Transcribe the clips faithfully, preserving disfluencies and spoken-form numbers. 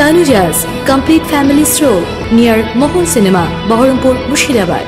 Tanuja's complete family stroll near Mohol Cinema, Baharampur, Murshidabad.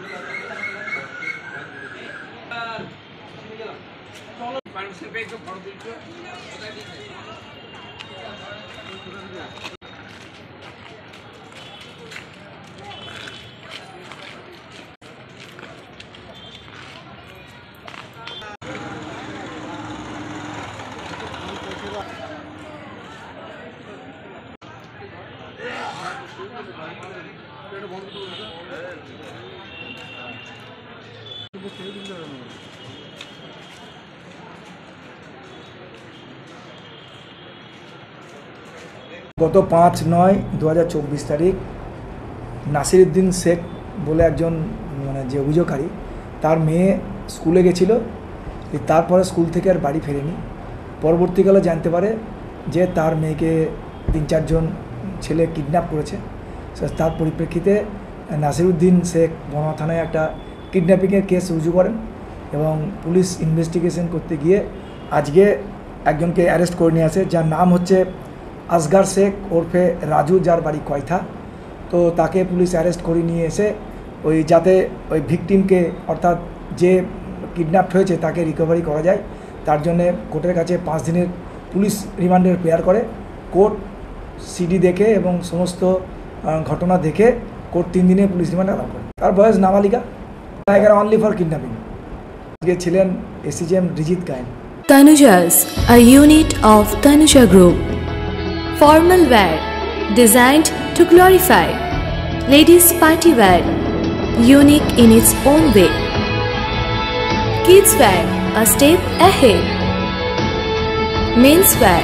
গত পাঁচ নয় দু হাজার চব্বিশ তারিখ নাসিরউদ্দিন শেখ বলে একজন মানে যে অভিযোগকারী তার মেয়ে স্কুলে গেছিল, তারপরে স্কুল থেকে আর বাড়ি ফেরেনি। পরবর্তীকালে জানতে পারে যে তার মেয়েকে তিন চারজন ছেলে কিডন্যাপ করেছে। তার পরিপ্রেক্ষিতে নাসিরউদ্দিন শেখ বনগাঁ থানায় একটা কিডন্যাপিংয়ের কেস রুজু করেন এবং পুলিশ ইনভেস্টিগেশন করতে গিয়ে আজকে একজনকে অ্যারেস্ট করে নিয়ে আসে, যার নাম হচ্ছে আসগার শেখ ওরফে রাজু, যার বাড়ি কয়থা। তো তাকে পুলিশ অ্যারেস্ট করে নিয়ে এসে ওই যাতে ওই ভিকটিমকে অর্থাৎ যে কিডন্যাপ হয়েছে তাকে রিকভারি করা যায় তার জন্যে কোর্টের কাছে পাঁচ দিনের পুলিশ রিমান্ডের প্রেয়ার করে। কোর্ট সিডি দেখে এবং সমস্ত ঘটনা দেখে কোর্ট তিন দিনে পুলিশ রিমান্ড অ্যালাউ করে। তার বয়স নাবালিকা, এগারো অনলি ফর কিডন্যাপিং। আজকে ছিলেন ACGM Rijit Gayen. Tanuja's, a unit of Tanuja Group. Formal wear designed to glorify. Ladies party wear, unique in its own way. Kids wear, a step ahead. Men's wear,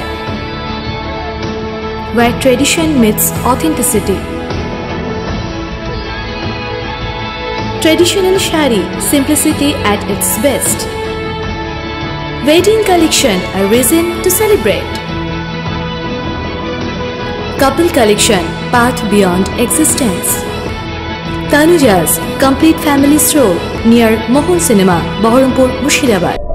where tradition meets authenticity. Traditional shari, simplicity at its best. Wedding collection, a reason to celebrate. Couple collection, path beyond existence. Tanuja's complete family stroll near Mohol Cinema, Baharampur, Murshidabad.